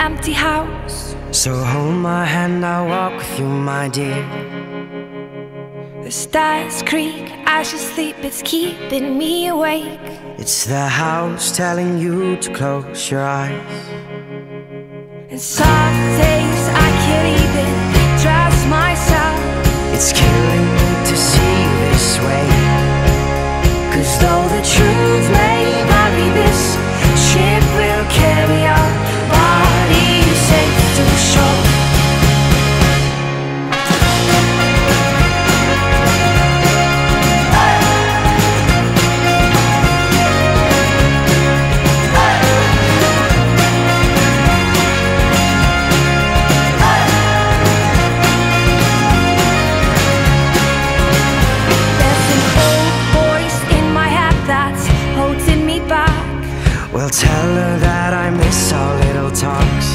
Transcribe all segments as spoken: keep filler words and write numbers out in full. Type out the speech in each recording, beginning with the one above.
empty house. So hold my hand, I'll walk with you, my dear. The stars creak as you sleep, it's keeping me awake. It's the house telling you to close your eyes. And some days I can't even trust myself. It's killing me to see this way. 'Cause though the truth may vary, this ship will carry our bodies safe to shore. Well, tell her that I miss our little talks.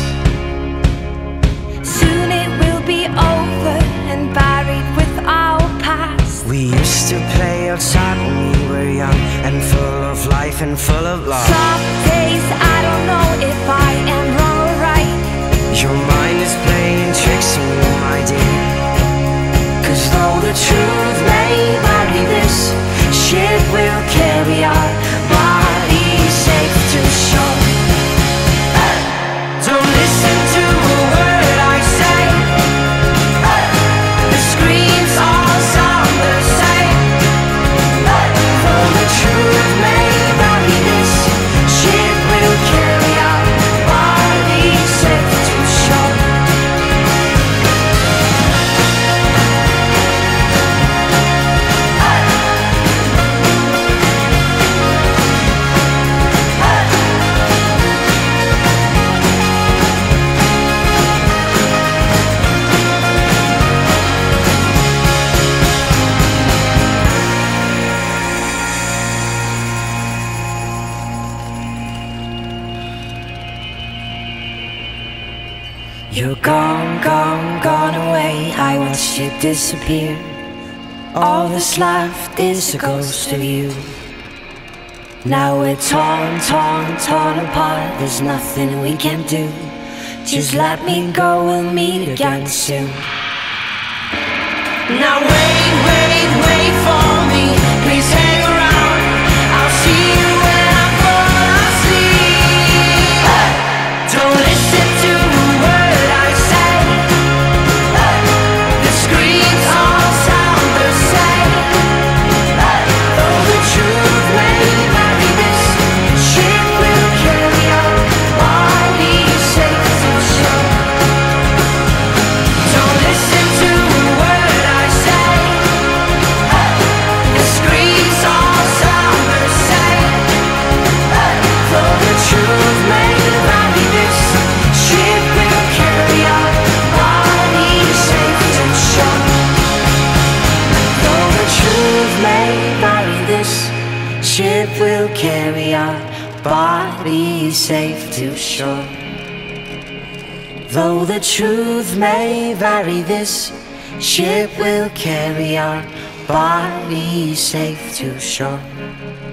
Soon it will be over and buried with our past. We used to play outside when we were young and full of life and full of love. Some days I don't know if I am wrong or right. Your mind is playing tricks on you, my dear. 'Cause though the truth may vary, this ship will carry our bodies safe to shore. Don't listen to a word I say. The screams all sound the same. Though the truth may vary, this ship will carry our bodies safe to shore. You're gone, gone, gone away. I watched you disappear. All that's left is a ghost of you. Now we're torn, torn, torn apart. There's nothing we can do. Just let me go, we'll meet again soon. Now wait, wait, wait for me. Please hang around. I'll see you when I fall asleep. Don't listen to a word I say. The screams all sound the same. Though the truth may vary, this ship will carry our bodies safe to shore. Don't listen to a word I say. The screams all sound the same. Though the truth may vary, this ship will carry our bodies safe to shore. Though the truth may vary, this ship will carry our bodies safe to shore. Though the truth may vary, this ship will carry our bodies safe to shore.